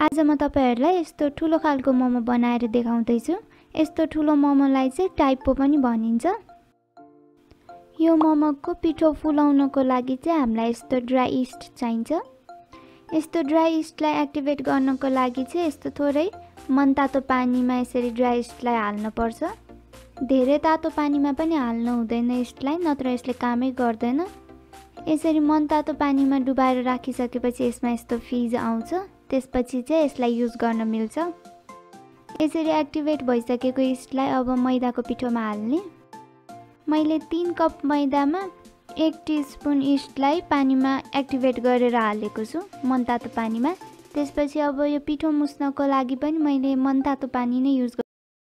आज म तपाईहरुलाई यस्तो ठुलो खालको मोमो बनाएर देखाउँदैछु। यस्तो ठुलो मोमोलाई चाहिँ टाइपो पनि भनिन्छ। यो मोमोको पिठो फुलाउनको लागि चाहिँ हामीलाई यस्तो ड्राई इस्ट चाहिन्छ। यस्तो ड्राई इस्टलाई एक्टिभेट गर्नको लागि चाहिँ यस्तो थोरै मनतातो पानीमा यसरी ड्राई इस्टलाई हाल्न पर्छ। धेरै तातो पानीमा पनि हाल्नु हुँदैन इस्टलाई, नत्र यसले कामै गर्दैन। यसरी मनतातो पानीमा डुबाएर राखिसकेपछि यसमा यस्तो फिज आउँछ। त्यसपछि चाहिँ यसलाई युज गर्न मिल्छ। यसरी एक्टिभेट भइसकेको इस्टलाई अब मैदाको पिठोमा हाल्ने। मैले 3 कप मैदामा 1 टीस्पून इस्टलाई पानीमा एक्टिभेट गरेर हालेको छु, मनतातो पानीमा। त्यसपछि अब यो पिठो मुस्नको लागि पनि मैले मनतातो पानी नै युज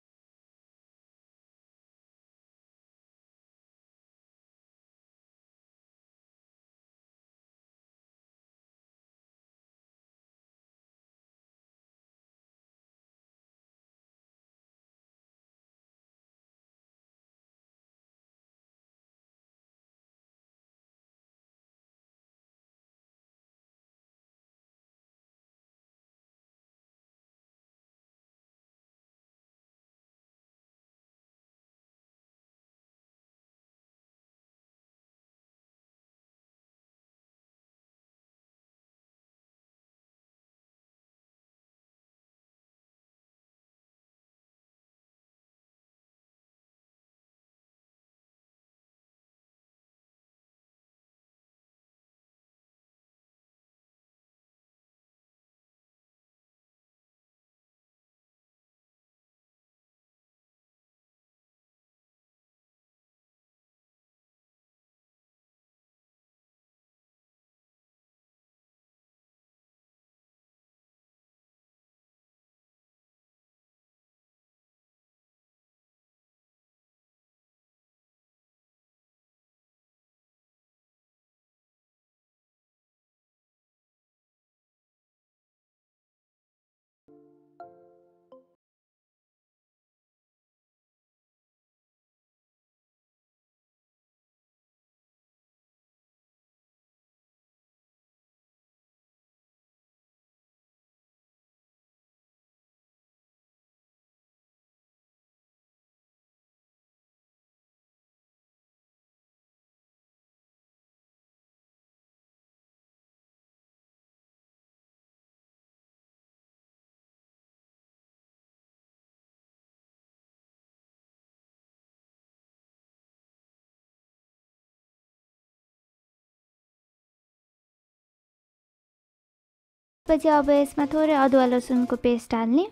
पछि अब यसमा थोरै अदुवा लसुनको पेस्ट हाल्ने।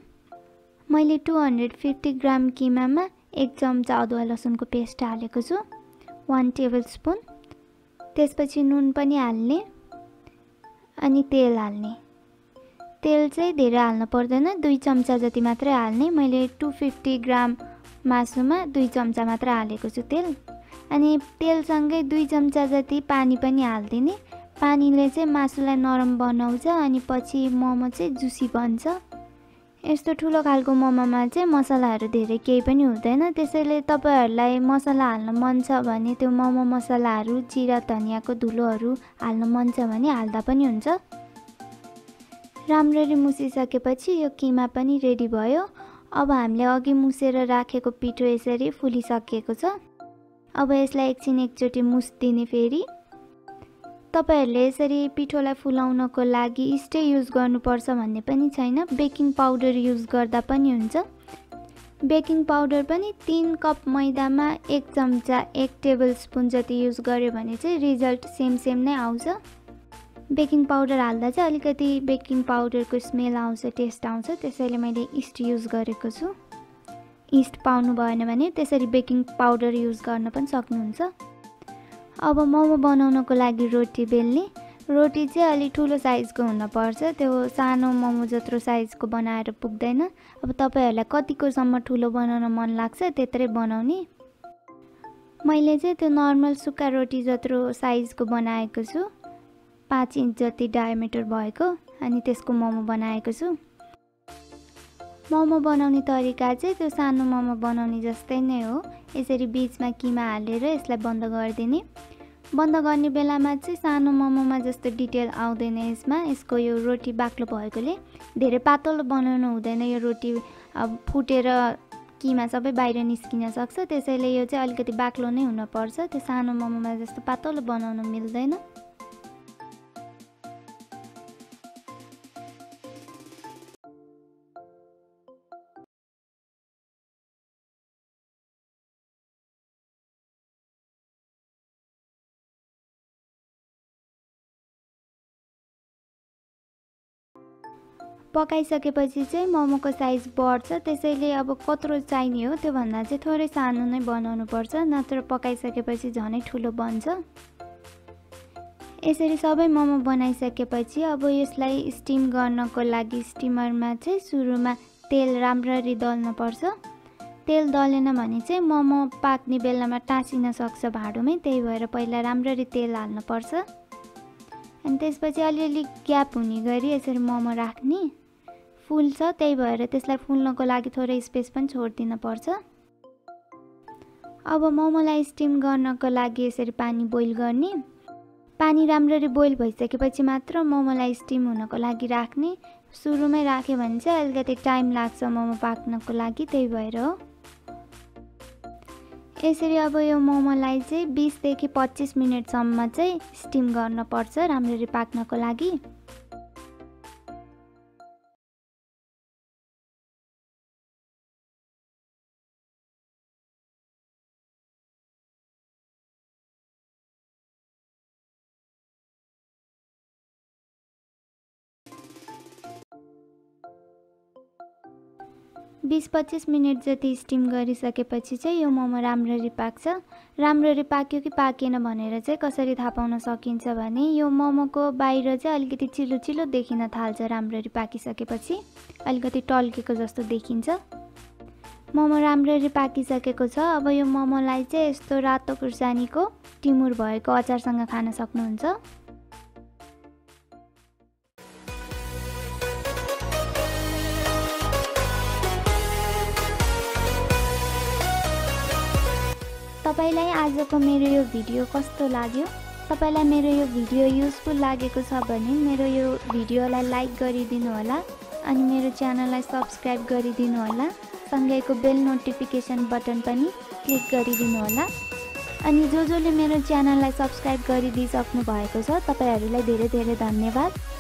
मैले 250 ग्राम किमामा 1 चम्चा अदुवा लसुनको पेस्ट हालेको छु, 1 टेबलस्पुन। त्यसपछि नुन पनि हाल्ने अनि तेल हाल्ने। तेल चाहिँ धेरै हाल्न पर्दैन, 2 चम्चा जति मात्रै हाल्ने। मैले 250 ग्राम मासुमा 2 चम्चा मात्र हालेको छु तेल। अनि तेलसँगै 2 चम्चा जति पानी पनि हाल्दिने। पानीले चाहिँ मासुलाई नरम बनाउँछ अनि पछि मोमो चाहिँ जुसी बन्छ। यस्तो ठुलो खालको मोमोमा चाहिँ मसलाहरू धेरै केही पनि हुँदैन। त्यसैले तपाईहरुलाई मसला हाल्न मन छ भने त्यो मोमो मसलाहरू, जिरा धनियाको धुलोहरू हाल्न मन छ भने हाल्दा पनि हुन्छ। राम्ररी मुसिसकेपछि यो किमा पनि रेडी भयो। अब हामीले अघि मुसेर राखेको पिठो यसरी फुलिसकेको छ। अब यसलाई एकचोटी मुस्दिने। फेरि तपाईहरुले यसरी पिठोलाई फुलाउनको लागि इस्टै युज गर्नुपर्छ भन्ने पनि छैन, बेकिङ पाउडर युज गर्दा पनि हुन्छ। बेकिङ पाउडर पनि 3 कप मैदामा 1 चम्चा 1 टेबलस्पुन जति युज गर्यो भने चाहिँ रिजल्ट सेम नै आउँछ। बेकिङ पाउडर हाल्दा चाहिँ अलिकति बेकिङ पाउडरको स्मेल आउँछ, टेस्ट आउँछ। त्यसैले मैले इस्ट युज गरेको छु। इस्ट पाउनु भएन भने त्यसरी बेकिङ पाउडर युज गर्न पनि सक्नुहुन्छ। अब मोमो बनाउनको लागि रोटी बेल्ने। रोटी चाहिँ अलि ठुलो साइजको हुनुपर्छ, त्यो सानो मोमो जत्रो साइजको बनाएर पुग्दैन। अब तपाईहरुलाई कतिकोसम्म ठुलो बनाउन मन लाग्छ त्यत्रै बनाउने। मैले चाहिँ त्यो नर्मल सुक्खा रोटी जत्रो साइजको बनाएको छु, 5 इन्च जति डायमिटर भएको। अनि त्यसको मोमो बनाएको छु। मोमो बनाउने तरिका चाहिँ त्यो सानो मोमो बनाउने जस्तै नै हो। यसरी बीचमा किमा हालेर यसलाई बन्द गरिदिने। बन्द गर्ने बेलामा चाहिँ सानो मोमोमा जस्तो डिटेल आउँदैन यसमा। यसको यो रोटी बाक्लो भएकोले धेरै पातलो बनाउनु हुँदैन यो रोटी, अब फुटेर किमा सबै बाहिर निस्किन सक्छ, त्यसैले यो चाहिँ अलिकति बाक्लो नै हुनुपर्छ। त्यो सानो मोमोमा जस्तो पातलो बनाउन मिल्दैन। पकाइसकेपछि चाहिँ मोमोको साइज बढ्छ, त्यसैले अब कत्रो चाहिने हो त्योभन्दा चाहिँ थोरै सानो नै बनाउनु पर्छ, नत्र पकाइसकेपछि झनै ठुलो बन्छ। यसरी सबै मोमो बनाइसकेपछि अब यसलाई स्टिम गर्नको लागि स्टिमरमा चाहिँ सुरुमा तेल राम्ररी दल्नुपर्छ। तेल दलेन भने चाहिँ मोमो पाक्ने बेलामा टाँसिन सक्छ भाँडोमै, त्यही भएर पहिला राम्ररी तेल हाल्नुपर्छ। अनि त्यसपछि अलिअलि ग्याप हुने गरी यसरी मोमो राख्ने। फुल्छ, त्यही भएर त्यसलाई फुल्नको लागि थोरै स्पेस पनि छोडिदिन पर्छ। अब मोमोलाई स्टिम गर्नको लागि यसरी पानी बोइल गर्ने। पानी राम्ररी बोइल भइसकेपछि मात्र मोमोलाई स्टिम हुनको लागि राख्ने। सुरुमै राख्यो भने चाहिँ अलिकति टाइम लाग्छ मोमो पाक्नको लागि, त्यही भएर हो। यसरी अब यो मोमोलाई चाहिँ 20 देखि 25 मिनेटसम्म चाहिँ स्टिम गर्नुपर्छ राम्ररी पाक्नको लागि। बीस 25 मिनट जति स्टिम गरिसकेपछि चाहिँ यो मोमो राम्ररी पाक्छ। राम्ररी पाक्यो कि पाकेन भनेर चाहिँ कसरी थाहा पाउन सकिन्छ भने यो मोमोको बाहिर चाहिँ अलिकति चिलो चिलो देखिन थाल्छ। राम्ररी पाकिसकेपछि अलिकति टल्केको जस्तो देखिन्छ। मोमो राम्ररी पाकिसकेको छ। अब यो मोमोलाई चाहिँ यस्तो रातो खुर्सानीको टिमुर भएको अचारसँग खान सक्नुहुन्छ। तपाईलाई आजको मेरो यो भिडियो कस्तो लाग्यो? तपाईलाई मेरो यो भिडियो युजफुल लागेको छ भने मेरो यो भिडियोलाई लाइक गरिदिनु होला अनि मेरो च्यानललाई सब्स्क्राइब गरिदिनु होला। सँगैको बेल नोटिफिकेसन बटन पनि क्लिक गरिदिनु होला। अनि जसले मेरो च्यानललाई सब्स्क्राइब गरिदिइसक्नु भएको छ तपाईहरुलाई धेरै धेरै धन्यवाद।